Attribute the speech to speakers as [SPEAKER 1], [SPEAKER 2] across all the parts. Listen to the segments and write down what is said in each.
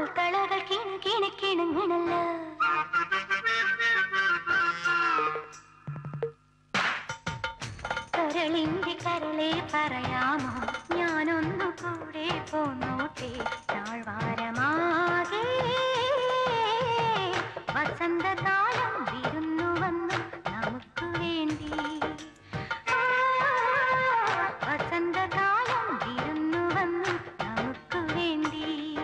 [SPEAKER 1] കാൽത്തളകൾ കിണുകിണുകിണുങ്ങിണല്ല. കരളിന്റെ കരളെ പറയാമോ ഞാനൊന്നു കൂടെ പോന്നോട്ടെ താഴ്വാരമാകെ വസന്തകാലം വിരുന്നു വന്നു നമുക്ക് വേണ്ടി. വസന്തകാലം വിരുന്നു വന്നു നമുക്ക് വേണ്ടി.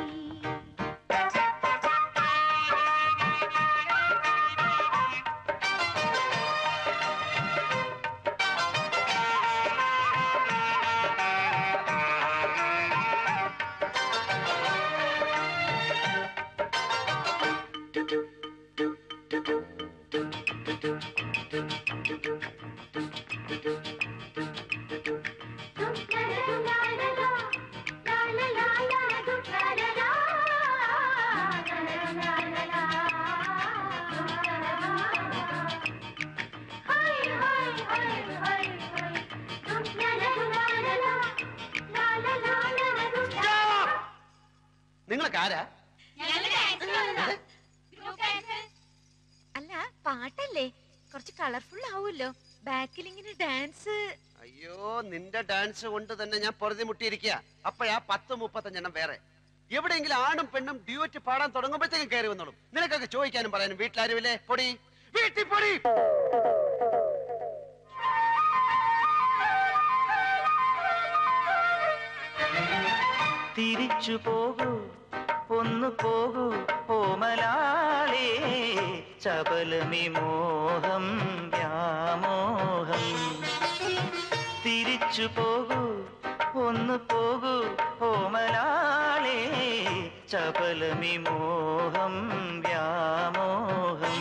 [SPEAKER 2] നിങ്ങളൊക്കെ ആരാ?
[SPEAKER 3] അല്ല പാട്ടല്ലേ, കുറച്ച് കളർഫുൾ ആവുമല്ലോ ബാക്കിൽ ഇങ്ങനെ ഡാൻസ്.
[SPEAKER 2] അയ്യോ നിന്റെ ഡാൻസ് കൊണ്ട് തന്നെ ഞാൻ പൊറുതി മുട്ടിയിരിക്കുക. അപ്പഴാ 10-35 വേറെ എവിടെയെങ്കിലും ആണും പെണ്ണും ഡ്യൂറ്റ് പാടാൻ തുടങ്ങുമ്പോഴത്തേക്കും കയറി വന്നോളും. നിനക്കൊക്കെ ചോദിക്കാനും പറയാനും വീട്ടിലാരുമില്ലേ? പൊടി വീട്ടിൽ പൊടി.
[SPEAKER 4] തിരിച്ചു പോകൂ ഒന്നു പോകൂ ഓമലാളേ ചപലമി മോഹം വ്യാമോഹം. തിരിച്ചു പോകൂ ഒന്നു പോകൂ ഓമലാളേ ചപലമി മോഹം വ്യാമോഹം.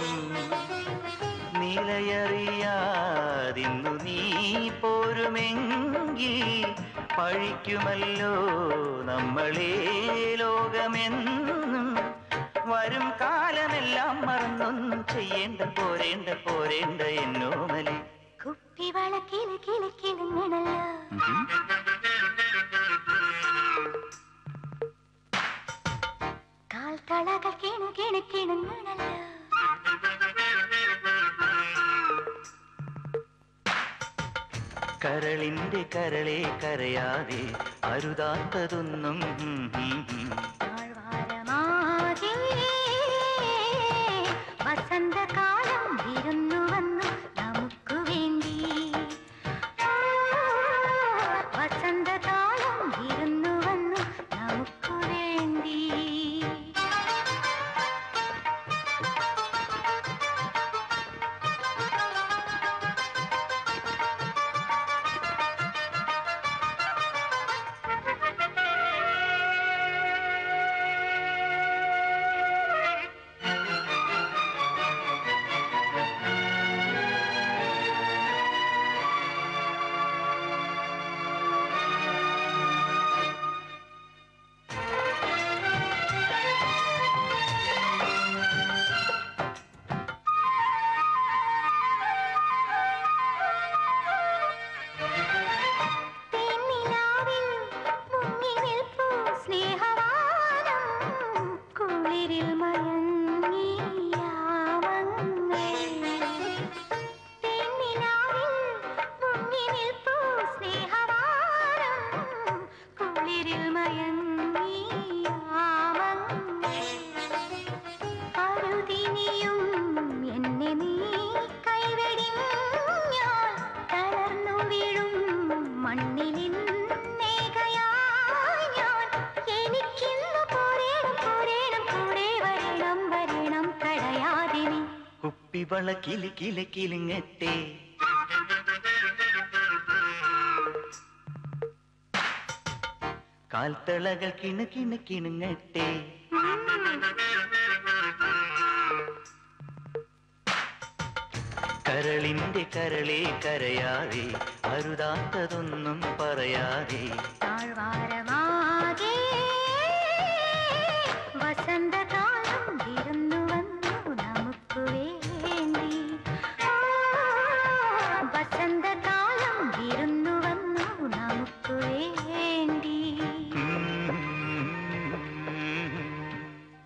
[SPEAKER 4] നിലയറിയാതിന്നു നീ പോരുമെങ്കിൽ പഴിക്കുമല്ലോ നമ്മളെ ലോകമെന്നും. വരും കാലമെല്ലാം മറന്നൊന്നും ചെയ്യേണ്ട പോരേണ്ട പോരേണ്ട എന്നോമലി.
[SPEAKER 1] കുപ്പിവള കിളി കിളി കിളുങ്ങിണല്ല. കാൽത്തളകൾ കിണുകിണുകിണുങ്ങിണല്ല.
[SPEAKER 4] കരളിന്റെ കരളെ കരയാതെ അരുതാത്തതൊന്നും.
[SPEAKER 1] താഴ്വാരമാകെ വസന്തകാലം വിരുന്നു വന്നു നമുക്ക് വേണ്ടി. വസന്തകാലം വിരുന്നു വന്നു നമുക്ക് വേണ്ടി.
[SPEAKER 4] കുപ്പിവള കിളി കിളി കിളിങ്ങട്ടെ. കാൽത്തളകൾ കിണു കിണു കിണുങ്ങട്ടെ. കരളിന്റെ കരളെ കരയാതെ അരുതാത്തതൊന്നും പറയാതെ.
[SPEAKER 1] താഴ്വാരമാകെ വസന്തകാലം വിരുന്നു വന്നു നമുക്ക് വേണ്ടി. വസന്തകാലം വിരുന്നു വന്നു നമുക്ക് വേണ്ടി.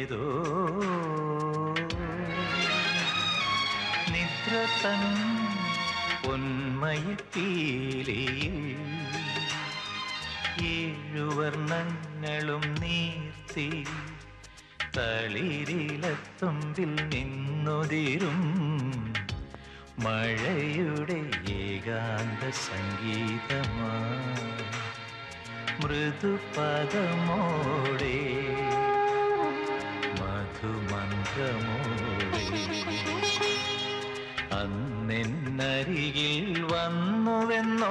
[SPEAKER 5] ഏതോ നിദ്ര തൻ പൊന്മയിപ്പീലിയിൽ ഏഴുവർണ്ണങ്ങളും നീർത്തി തളിരിലത്തുമ്പിൽ നിന്നുതിരും മഴയുടെ ഏകാന്ത സംഗീതമായി മൃദുപദമോടെ മധുമന്ത്രമോടെ അന്നെന്നരികിൽ വന്നുവെന്നോ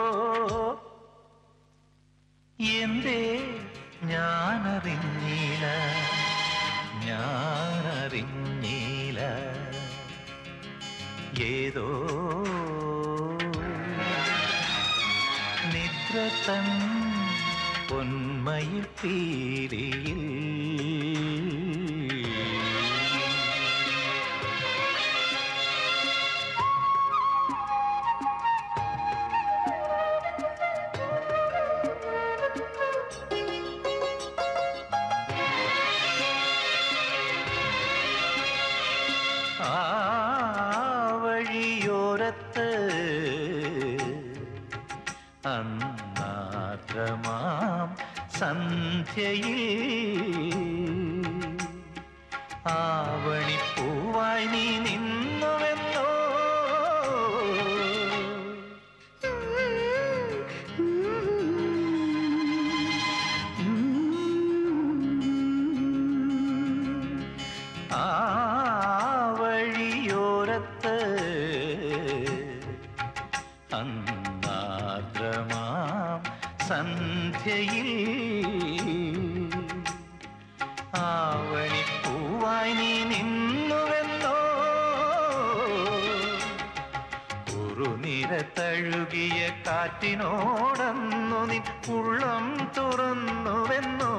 [SPEAKER 5] എന്തേ ഞാനറിഞ്ഞില്ല ഏതോ നിദ്ര തൻ പൊന്മയിൽ പീലിയിൽ അന്നാദ്രമാം സന്ധ്യയിൽ ആവണിപ്പൂവായി നീ നിന്നുവെന്നോ ആ വഴിയോരത്ത് അന്നാദ്രമാം സന്ധ്യയിൽ ആവണിപ്പൂവായി നീ നിന്നുവെന്നോ കുറുനിര തഴുകിയ കാറ്റിനോടന്നു നീ ഉള്ളം തുറന്നുവെന്നോ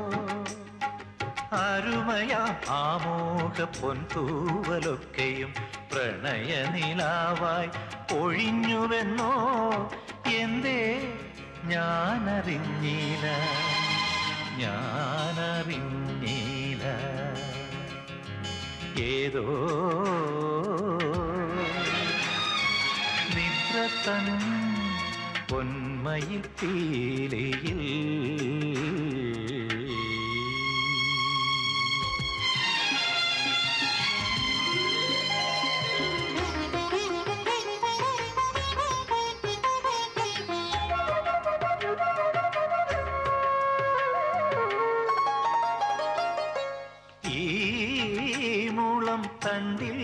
[SPEAKER 5] അരുമയാ ആമോഹ പൊൻതൂവലൊക്കെയും പ്രണയനിലാവായി ഒഴിഞ്ഞുവെന്നോ എന്തേ ഞാനറിഞ്ഞില്ല ഏതോ നിദ്ര തൻ പൊന്മയിൽ പീലിയിൽ തണ്ടിൽ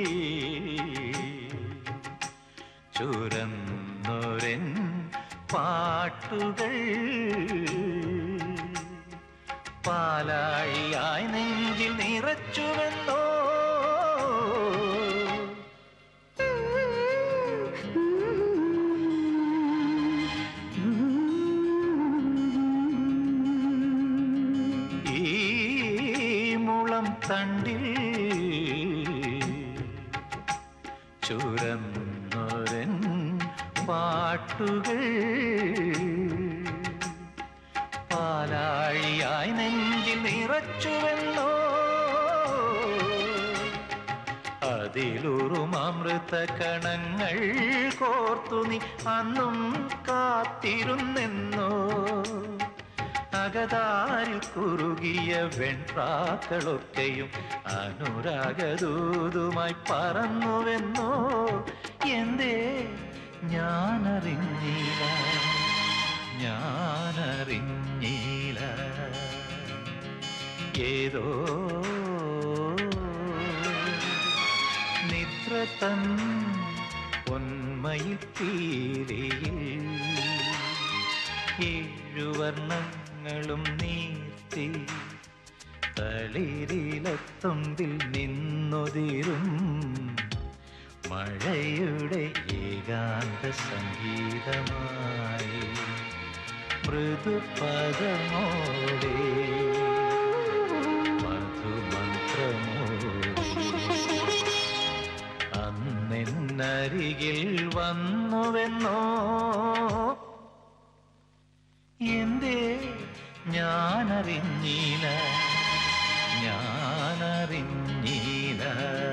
[SPEAKER 5] ചുരന്നൊരൻ പാട്ടുകൾ പാലാഴിയായി നെഞ്ചിൽ നിറച്ചുവെന്നോ ഈ മുളം തണ്ടിൽ ചുരന്നൊരൻ പാട്ടുകൾ പാലാഴിയായി നെഞ്ചിൽ നിറച്ചുവെന്നോ അതിലുറും അമൃത കണങ്ങൾ കോർത്തു നീ അന്നും കാത്തിരുന്നെന്നോ അകതാരിൽ കുറുകിയ വെൺപ്രാക്കളൊക്കെയും അനുരാഗദൂതുമായി പറന്നുവെന്നോ എന്തേ ഞാനറിഞ്ഞില്ല ഏതോ നിദ്ര തൻ പൊന്മയിൽ പീലിയിൽ ഏഴുവർണ്ണങ്ങളും നീർത്തി തളിരിലത്തുമ്പിൽ നിന്നുതിരും മഴയുടെ ഏകാന്ത സംഗീതമായി മൃദുപദമോടെ മധുമന്ത്രമോടെ അന്നെന്നരികിൽ വന്നുവെന്നോ എന്തേ ഞാനറിഞ്ഞില്ല ഞാനറിഞ്ഞില്ല.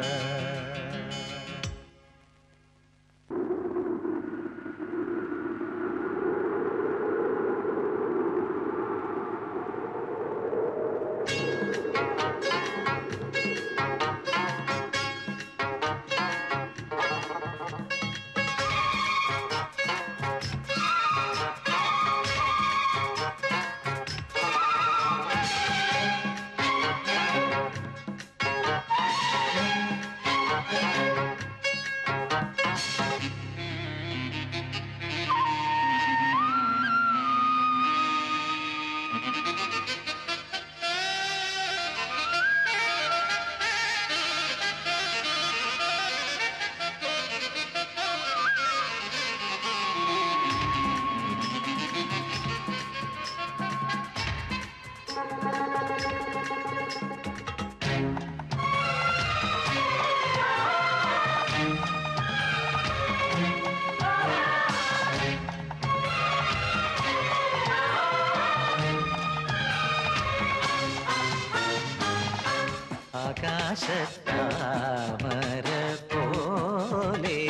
[SPEAKER 5] ആകാശത്താമര പോലെ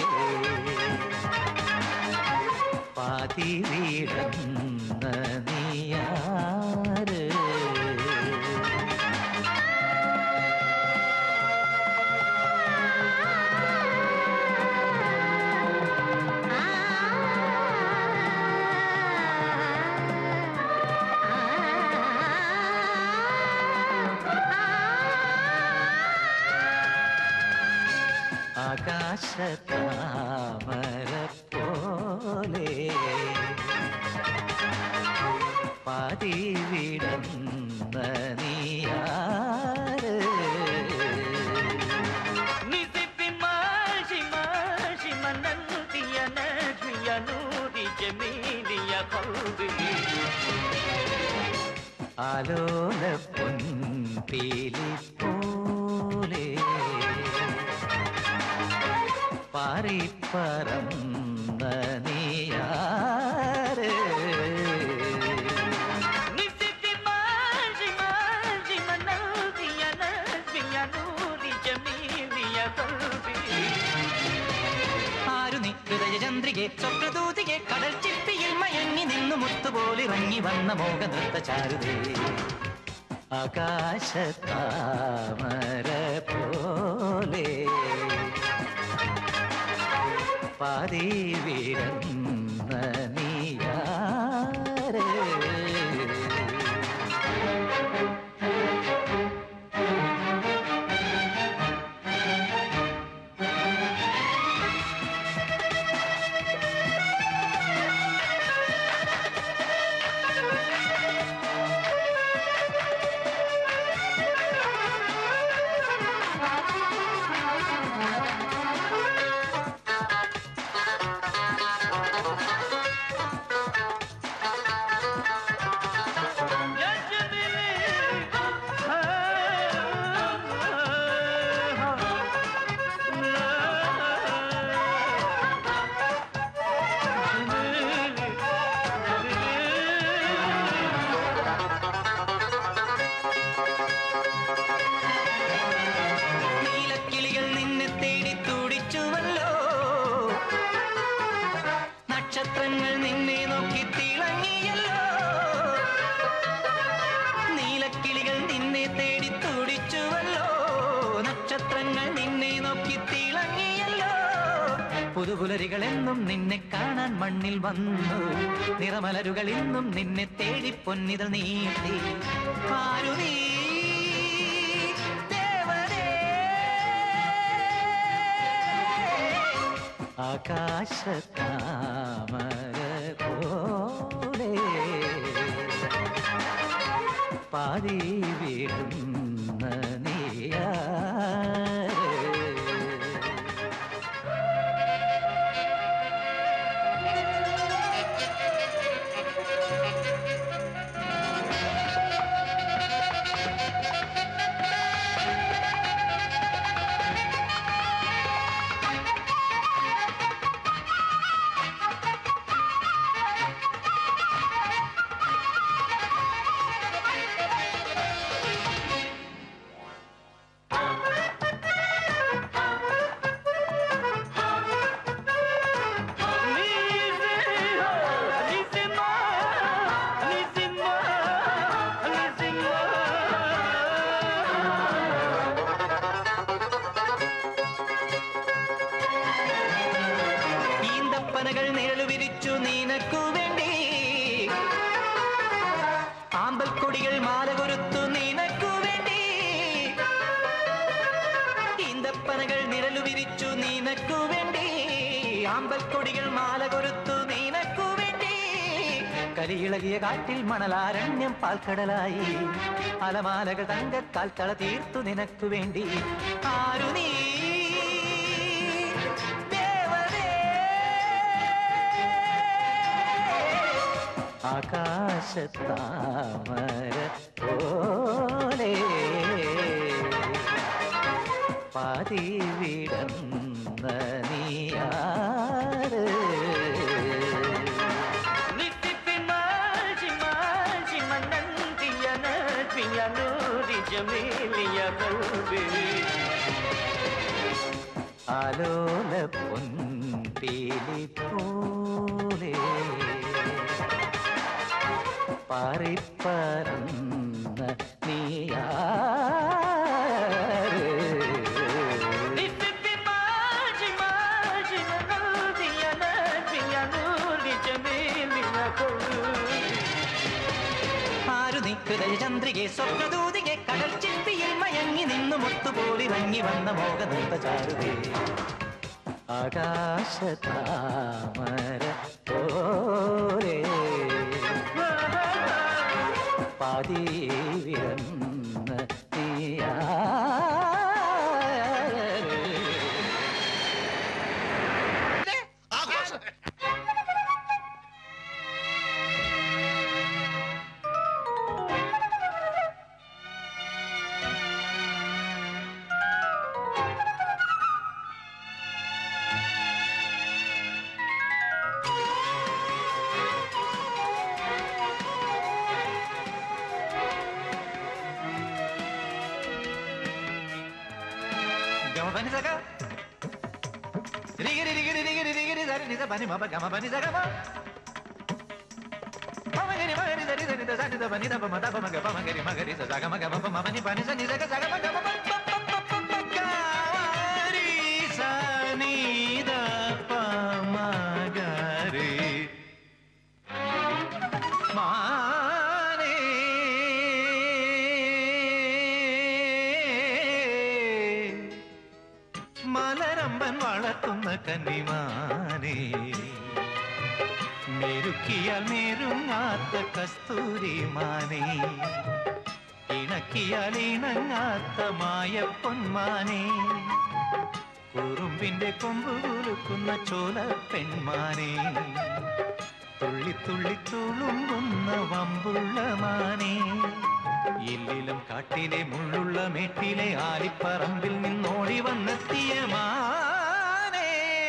[SPEAKER 5] പാതി വീടന്ന നീയാര് ആകാശത്താമര പോലെ പാതി വിടന്ന നീയാര് ആലോല പൊൻപീലി പോലെ പാറിപ്പറന്ന നീയാര് ആരു നീ ഹൃദയചന്ദ്രികെ സ്വപ്നദൂതികെ കടൽ ചിപ്പിയിൽ മയങ്ങി നിന്നു മുത്തുപോലിറങ്ങി വന്ന മോഹനൃത്ത ചാരുതേ ആകാശത്താമര പോലെ പാതി വീടന്ന നീയാര് നക്ഷത്രങ്ങൾ നിന്നെ നോക്കി തിളങ്ങിയല്ലോ നീലക്കിളികൾ നിന്നെ തേടി തുടിച്ചുവല്ലോ നക്ഷത്രങ്ങൾ നിന്നെ നോക്കി തിളങ്ങിയല്ലോ പുതുപുലരികൾ എന്നും നിന്നെ കാണാൻ മണ്ണിൽ വന്നു നിറമലരുകൾ ഇന്നും നിന്നെ തേടി പൊന്നിതൾ നീട്ടി ആരു നീ ആകാശത്താമര പോലെ പാതി വീടുന്ന നീയാര് ആമ്പൽക്കൊടികൾ മാല കൊരുത്തു നീനക്കു വേണ്ടി കലിയിളകിയ കാറ്റിൽ മണലാരണ്യം പാൽക്കടലായി അലമാലകൾ തങ്കക്കാൽത്തള തീർത്തു നിനക്കു വേണ്ടി ആരു നീ ആകാശത്താമര പോലെ പാതി വിടന്ന നീയാറ് ആലോല പൊൻപീലി പോലെ പാറിപ്പറന്ന നീയാറ് ആരു നീ ഹൃദയചന്ദ്രികെ സ്വപ്നദൂതികെ കടൽ ചിപ്പിയിൽ മയങ്ങി നിന്നു മുത്തുപോലിറങ്ങി വന്ന മോഹനൃത്ത ചാരുതേ ആകാശതാമര പോലെ പാതി വിടന്ന മലരമ്പൻ വളർത്തുന്ന കന്നിമാനേ മെരുക്കിയാൽ മെരുങ്ങാത്ത കസ്തൂരിമാനേ ഇണക്കിയാൽ ഇണങ്ങാത്ത മായ പൊന്മാനേ കുറുമ്പിന്റെ കൊമ്പ് കുലുക്കുന്ന ചോല പെൺമാനേ തുള്ളി തുള്ളി തുളുമ്പുന്ന വമ്പുള്ള മാനേ ഇല്ലിലും കാട്ടിലെ മുള്ളുള്ള മേട്ടിലെ ആലിപ്പറമ്പിൽ നിന്നോടി വന്നെത്തിയ മാനേ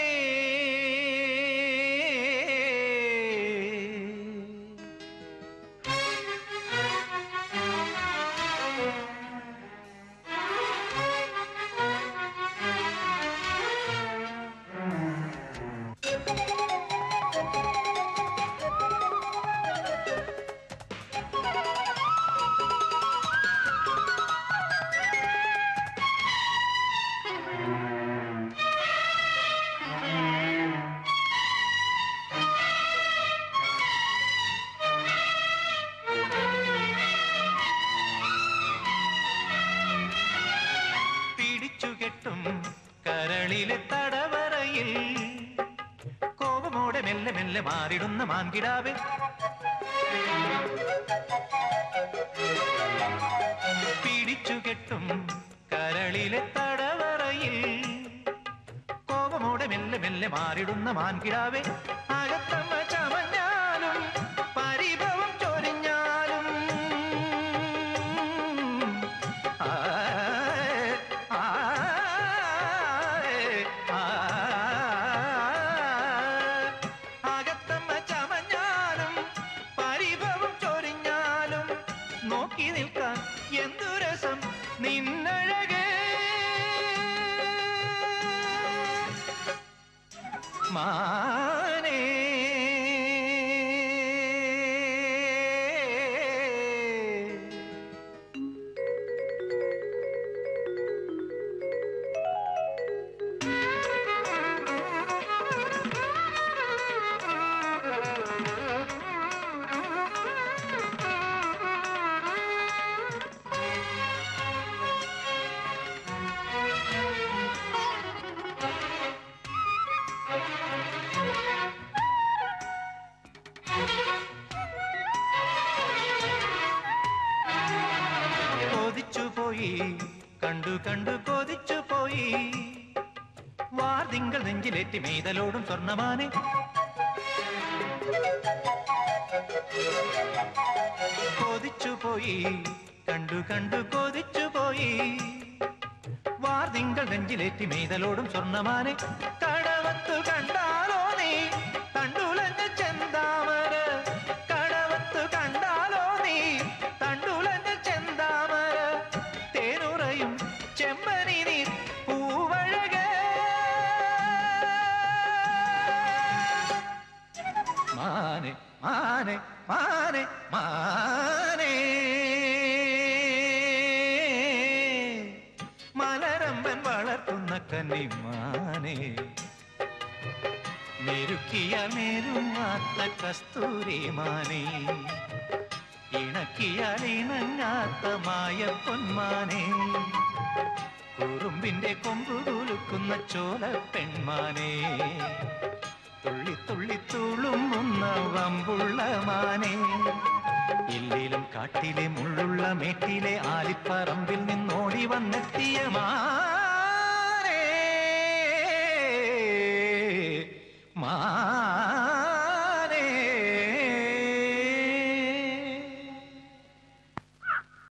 [SPEAKER 5] കരളിലെ തടവറയിൽ കോപമോടെ മെല്ലെ മെല്ലെ മാറിടുന്ന മാൻകിടാവേ പിടിച്ചു കെട്ടും കരളിലെ തടവറയിൽ കോപമോടെ മെല്ലെ മെല്ലെ മാറിടുന്ന മാൻകിടാവേ അകത്തമ്മ ചമഞ്ഞാലും പരിഭവം ചൊരിഞ്ഞാലും അകത്തമ്മ ചമഞ്ഞാലും പരിഭവം ചൊരിഞ്ഞാലും നോക്കി നിൽക്കാൻ എന്തു രസം നിന്നഴകേ മാനേ പോയി കണ്ടു കണ്ടു കൊതിച്ചു പോയി വാർതിങ്കൾ നെഞ്ചിലേറ്റി മെയ്തലോടും സ്വർണ്ണമാനെ കൊതിച്ചു പോയി കണ്ടു കണ്ടു കൊതിച്ചു പോയി വാർതിങ്കൾ നെഞ്ചിലേറ്റി മെയ്തലോടും സ്വർണ്ണമാനെ കടവത്തു കണ്ടാലോ നീ തണ്ടുലഞ്ഞ ചെന്താമര കടവത്തു കണ്ടാലോ നീ തണ്ടുലഞ്ഞ ചെന്താമര തേനുറയും ചെമ്പനി നീ പൂവഴക മാനെ മാനെ മാനെ മാനേ മലരമ്പൻ വളർത്തുന്ന കന്നിമാനേ മെരുക്കിയാൽ മേരുമാത്ത കസ്തൂരി മാനേ ഇണക്കിയാൽ ഇണങ്ങാത്ത മായ പൊന്മാനേ കുറുമ്പിന്റെ കൊമ്പു കുലുക്കുന്ന ചോല പെൺമാനേ തുള്ളി തുള്ളി തുളുമ്പുന്ന വമ്പുള്ള മാനേ ഇല്ലിലും കാട്ടിലെ മുള്ളുള്ള മേട്ടിലെ ആലിപ്പറമ്പിൽ നിന്നോടി വന്നെത്തിയ മാനേ മാ